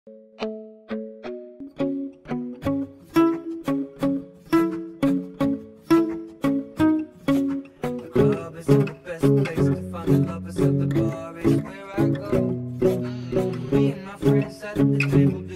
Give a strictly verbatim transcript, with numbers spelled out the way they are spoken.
The club isn't the best place to find the lovers, at the bar is where I go. Me and my friends sat at the table.